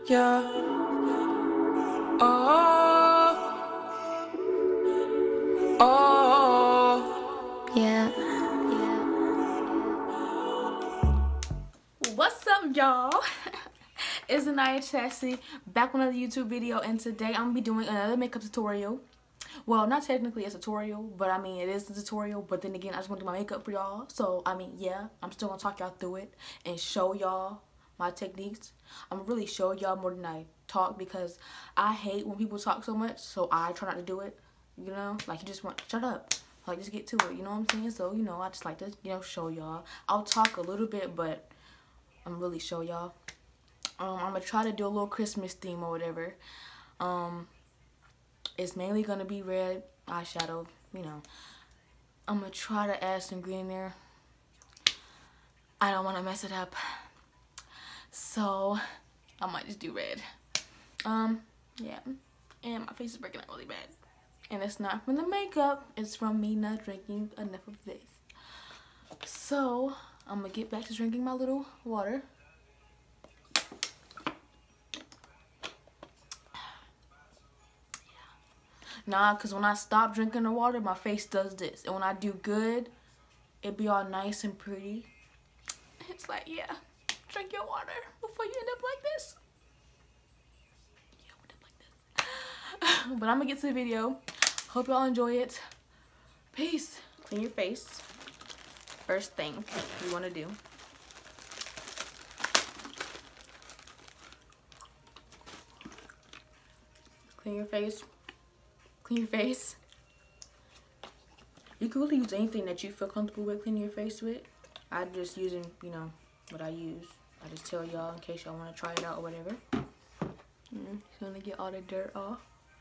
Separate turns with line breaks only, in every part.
Yeah. Oh. Oh.
Yeah.
What's up, y'all? It's Anaya Chassie back with another YouTube video, and today I'm gonna be doing another makeup tutorial. Well, not technically a tutorial, but I mean it is a tutorial. But then again, I just want to do my makeup for y'all. So I mean, yeah, I'm still gonna talk y'all through it and show y'all my techniques. I'm gonna really show y'all more than I talk, because I hate when people talk so much. So I try not to do it. You know, like you just want shut up. Like just get to it. You know what I'm saying? So you know, I just like to show y'all. I'll talk a little bit, but I'm really show y'all. I'm gonna try to do a little Christmas theme or whatever. It's mainly gonna be red eyeshadow, you know. I'm gonna try to add some green in there. I don't want to mess it up, so I might just do red. Yeah, and my face is breaking out really bad, and it's not from the makeup, it's from me not drinking enough of this. So I'm gonna get back to drinking my little water. Nah, because when I stop drinking the water, my face does this. And when I do good, it be all nice and pretty. It's like, yeah, drink your water before you end up like this. Yeah, end up like this. But I'm going to get to the video. Hope y'all enjoy it. Peace. Clean your face. First thing you want to do. Clean your face. Clean your face. You can really use anything that you feel comfortable with cleaning your face with. I'm just using, you know, what I use. I just tell y'all in case y'all want to try it out or whatever. Just gonna get all the dirt off.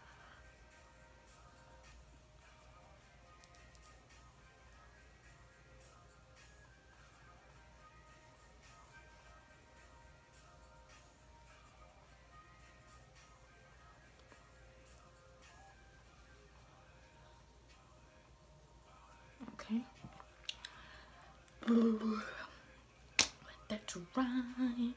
Okay. Let that dry.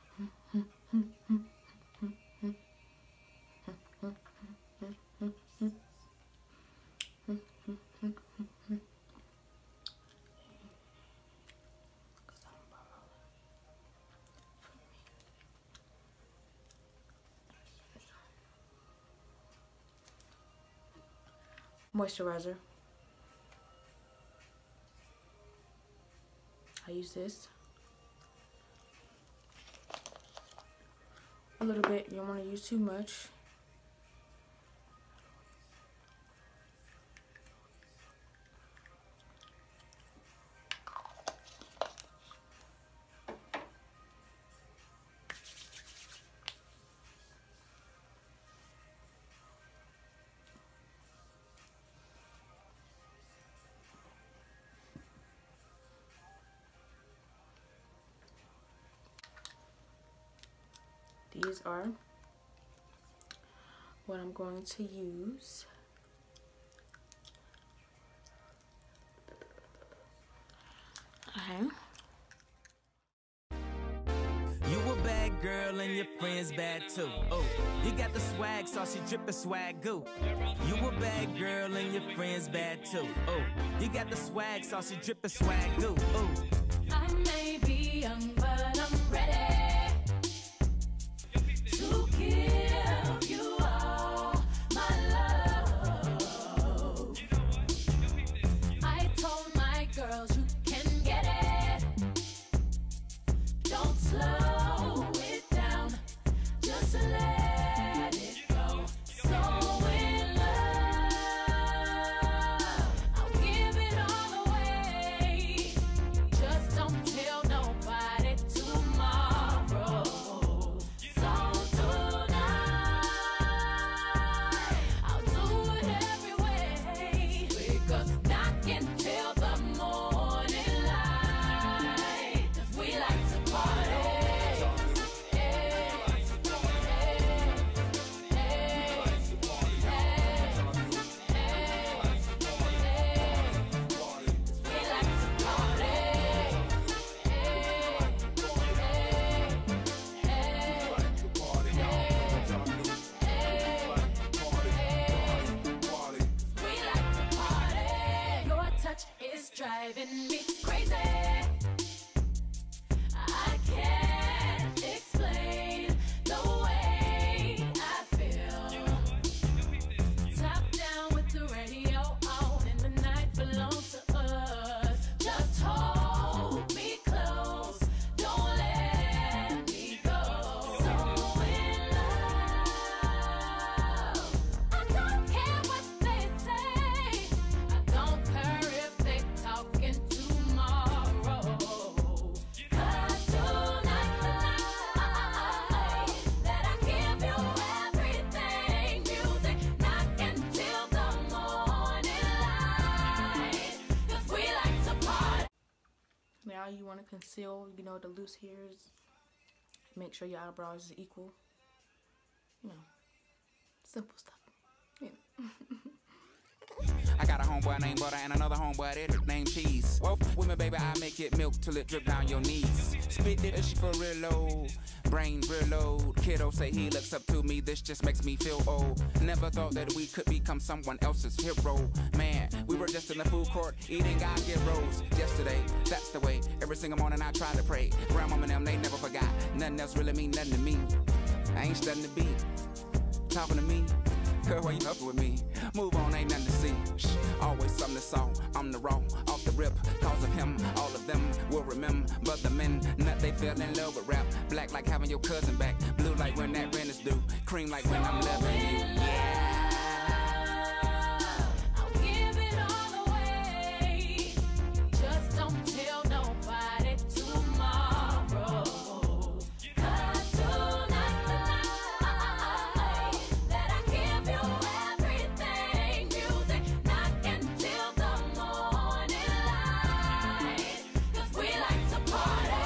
Moisturizer. I use this a little bit. You don't want to use too much. These are what I'm going to use. Okay.
You a bad girl and your friends bad too. Oh, you got the swag, saucy drippin' swag goo. You a bad girl and your friends bad too. Oh, you got the swag, saucy drippin' swag goo. Oh,
I may be young, but I'm ready. Tell nobody.
conceal, you know, the loose hairs. Make sure your eyebrows is equal. You know, simple stuff. Yeah.
I got a homeboy named Butter and another homeboy that named Cheese. Well, with me, baby, I make it milk till it drip down your knees. Spit it, she for real low, brain real low. Kiddo say he looks up to me, this just makes me feel old. Never thought that we could become someone else's hero. Man, we were just in the food court eating our gyros. Yesterday, that's the way. Every single morning I try to pray. Grandma and them, they never forgot. Nothing else really mean nothing to me. I ain't studying the beat. Talking to me. Girl, why you up with me? Move on, ain't nothing to see. Shh, always something to saw. I'm the raw, off the rip. Cause of him, all of them will remember. But the men, nut, they fell in love with rap. Black like having your cousin back. Blue like when that rent is due. Cream like when I'm loving you. Yeah.
I'll give it all away. Just don't tell nobody tomorrow. 'Cause tonight's the night that I give you everything. Music knocking till the morning light. 'Cause we like to party.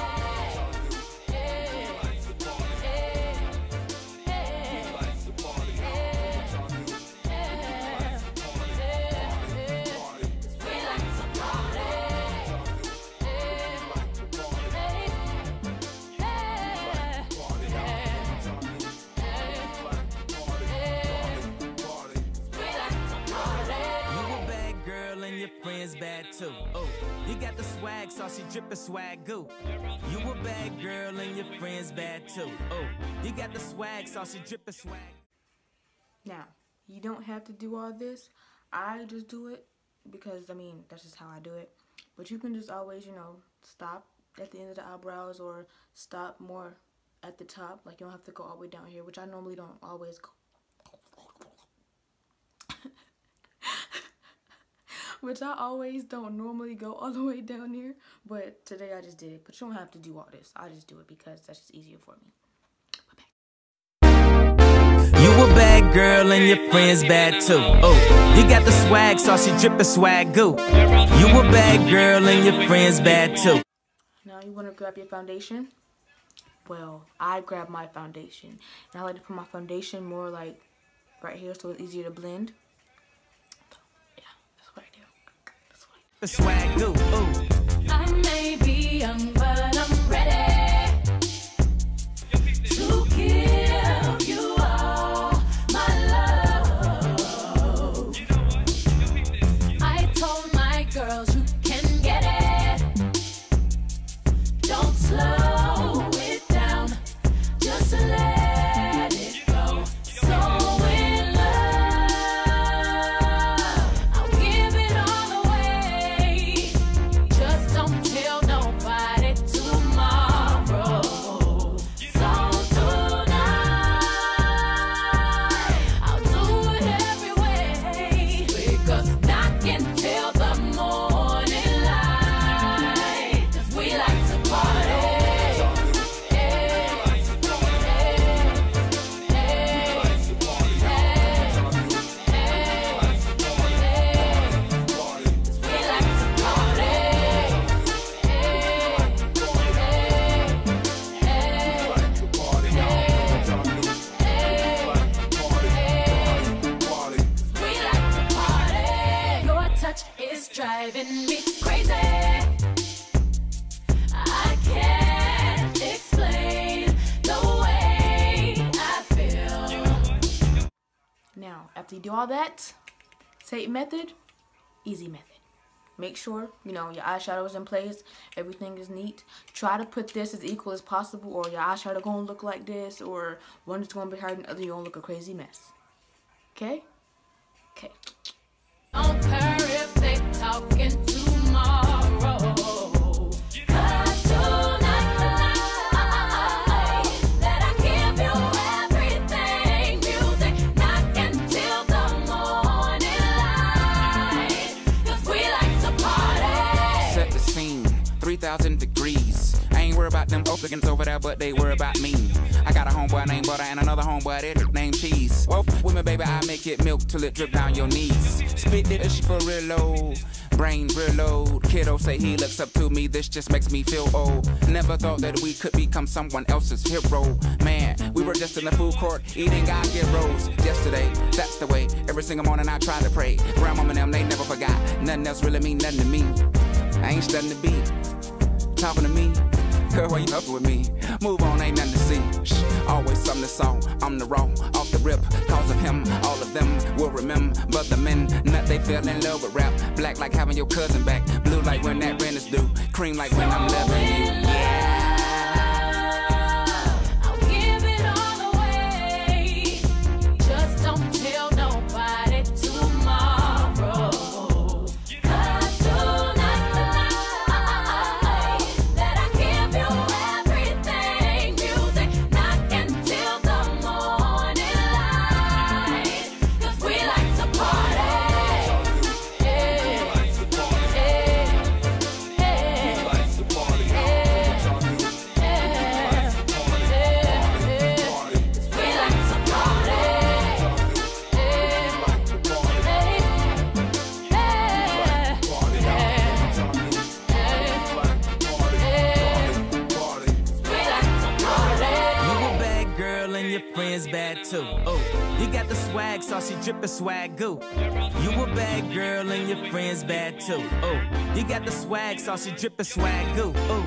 Friends bad too. Oh, you got the swag, saucy drippin' swag goo. You a bad girl and your friends bad too. Oh, you got the swag, saucy drippin' swag.
Now, you don't have to do all this. I just do it because, I mean, that's just how I do it. But you can just always, you know, stop at the end of the eyebrows or stop more at the top. Like, you don't have to go all the way down here, which I normally don't always go. Which I always don't normally go all the way down here. But today I just did it. But you don't have to do all this. I just do it because that's just easier for me.
You a bad girl and your friends bad too. Oh, you got the swag, saucy drippin' swag goo. You a bad girl and your friends bad too.
Now you want to grab your foundation. Well, I grab my foundation. And I like to put my foundation more like right here so it's easier to blend. Yeah, that's what I do. That's what I do.
The swag goo. Ooh.
I may be young, but I'm ready to give you all my love. I told my girls you can get it. Don't slow it down, just let it go. So in love, I'll give it all away. Just don't tell nobody tomorrow. So tonight, I'll do it every way. Because knocking till the morning light. 'Cause we like to party. We like to We like to party. Your touch is driving me crazy. I can't explain the way I feel.
Now, after you do all that, same method, easy method. Make sure, you know, your eyeshadow is in place, everything is neat. Try to put this as equal as possible or your eyeshadow gonna look like this or one is gonna be higher than the other, you're gonna look a crazy mess. Okay? Okay.
Don't care if they talking tomorrow. 'Cause tonight's the night that I give you everything. Music knocking till the morning light. 'Cause we like to party.
Set the scene, 3,000 degrees. I ain't worried about them Oaklands over there, but they worry about me. I got a homeboy named Butter and another homeboy that named Cheese. Well, with me, baby, I make it milk till it drip down your knees. Spit it, she for real low, brain reload. Kiddo say he looks up to me, this just makes me feel old. Never thought that we could become someone else's hero. Man, we were just in the food court eating our heroes. Yesterday, that's the way. Every single morning I try to pray. Grandmama and them, they never forgot. Nothing else really mean nothing to me. I ain't studying the beat. Talking to me. Girl, why you huffing with me? Move on, ain't nothing to see. Shh, always something to saw. I'm the raw, off the rip. Cause of him, all of them will remember. But the men, nut, they fell in love with rap. Black like having your cousin back. Blue like when that rent is due. Cream like when I'm loving you. Yeah.
I'll give it all away. Just don't tell nobody tomorrow. Cause tonight's the night that I give you everything. Music knocking till the morning light. Cause we like to party.
Friends bad too. Oh, you got the swag, saucy drippin' swag goo. You a bad girl and your friends bad too. Oh, you got the swag, saucy drippin' swag goo. Oh.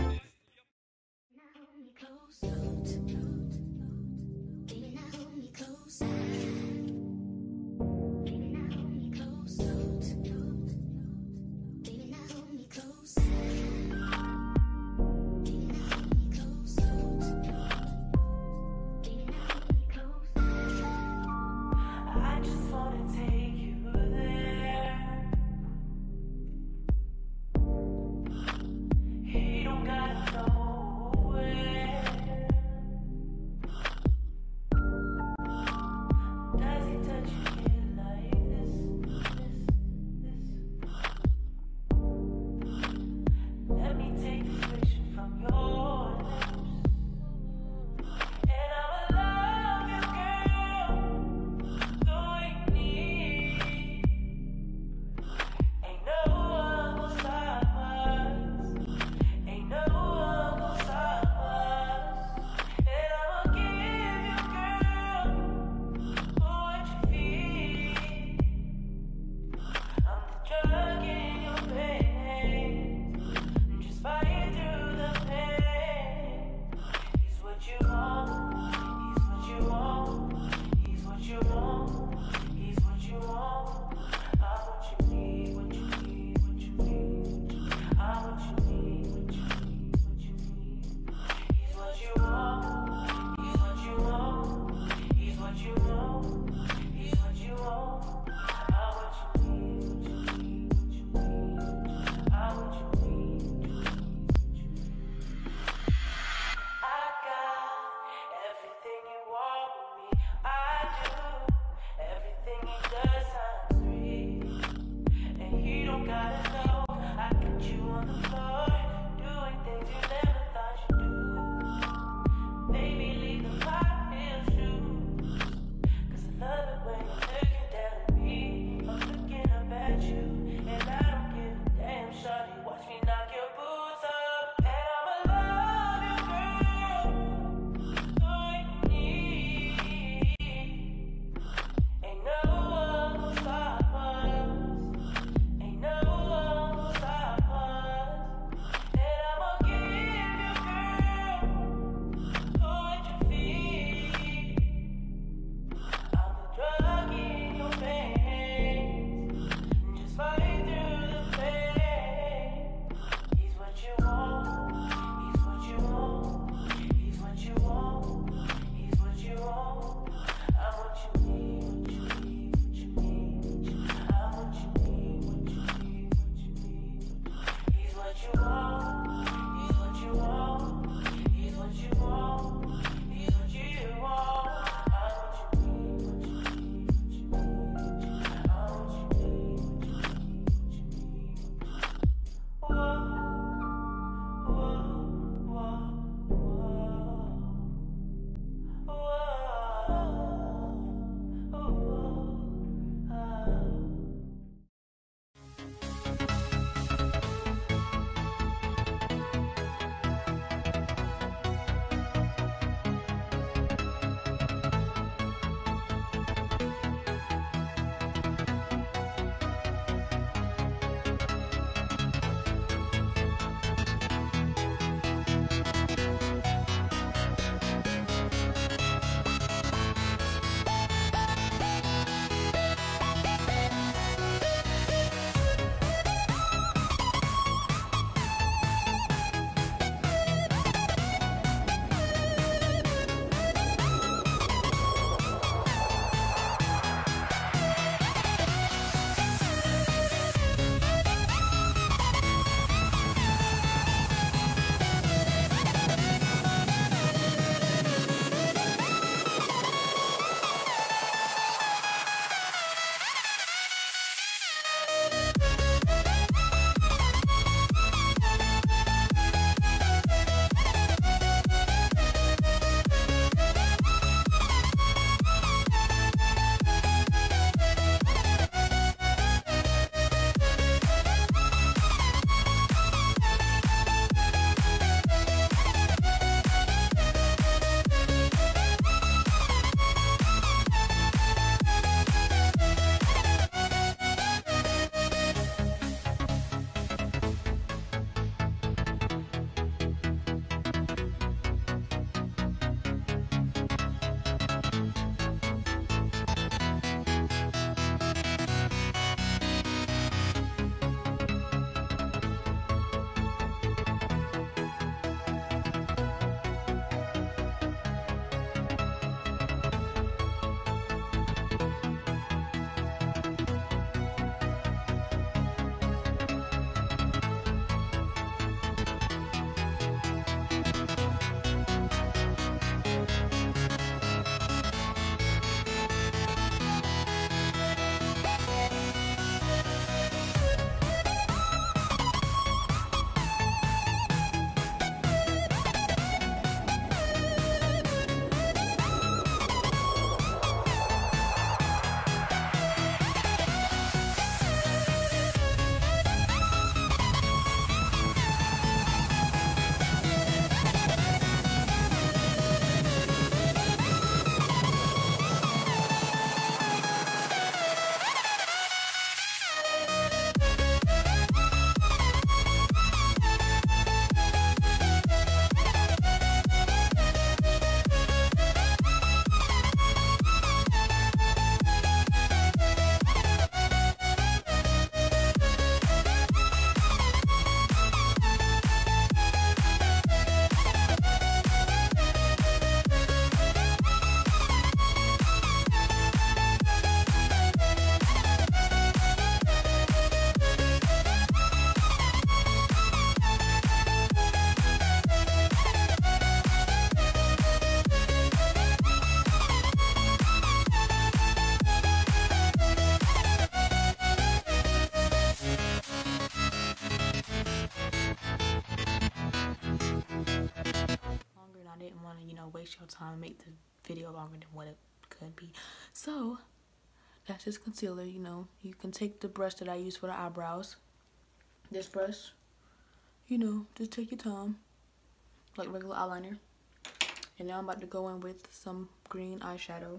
I didn't want to, you know, waste your time and make the video longer than what it could be. So that's just concealer. You know, you can take the brush that I use for the eyebrows, this brush, you know, just take your time like regular eyeliner. And now I'm about to go in with some green eyeshadow.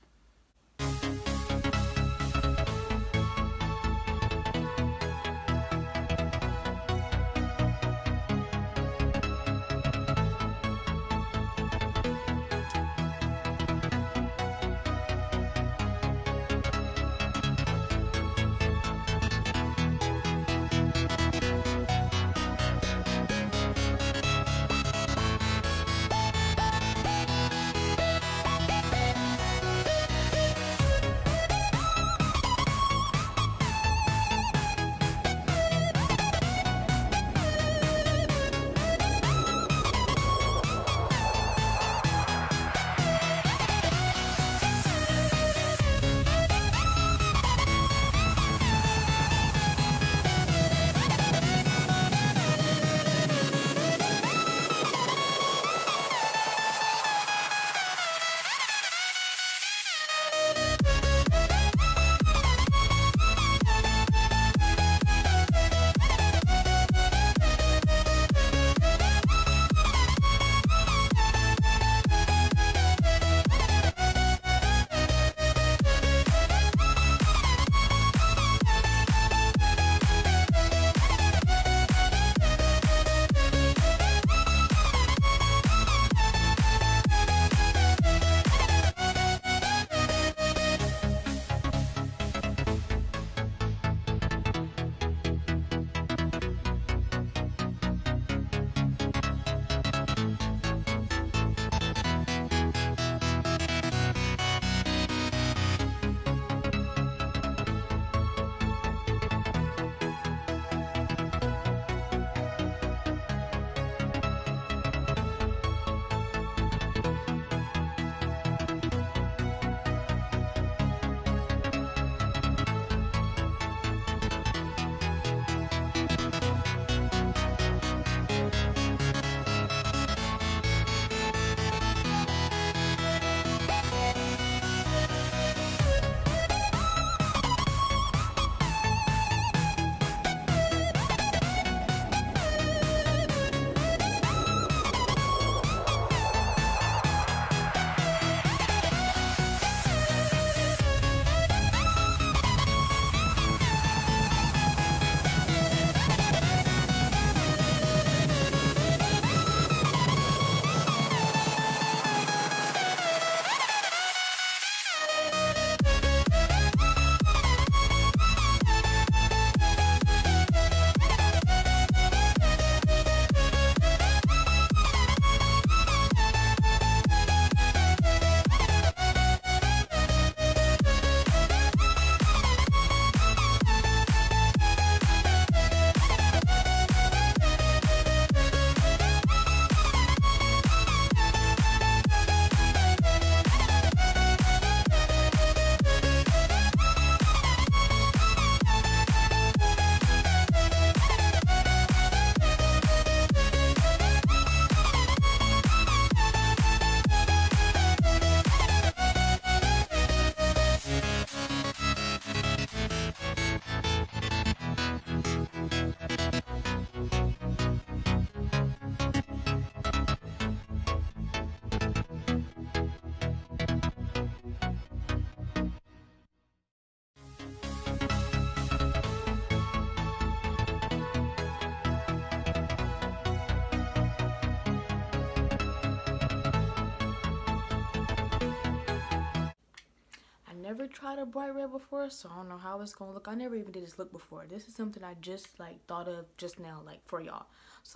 never tried a bright red before, so I don't know how it's gonna look. I never even did this look before. This is something I just like thought of just now, like for y'all. So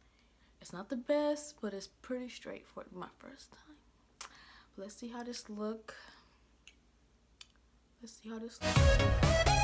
it's not the best, but it's pretty straightforward. My first time. Let's see how this look. Let's see how this looks.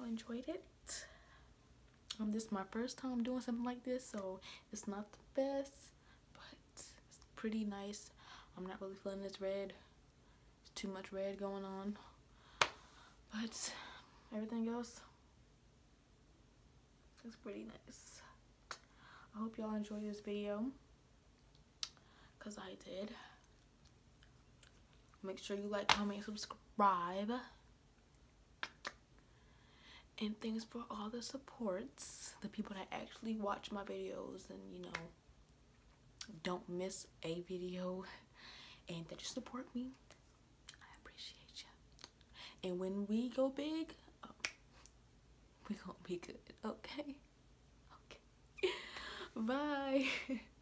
enjoyed it. This is my first time doing something like this, so it's not the best, but it's pretty nice. I'm not really feeling this red. It's too much red going on, but everything else is pretty nice. I hope y'all enjoyed this video, because I did. Make sure you like, comment, subscribe. And thanks for all the supports, the people that actually watch my videos and, you know, don't miss a video and that just support me. I appreciate you. And when we go big, we gonna be good, okay? Okay. Bye.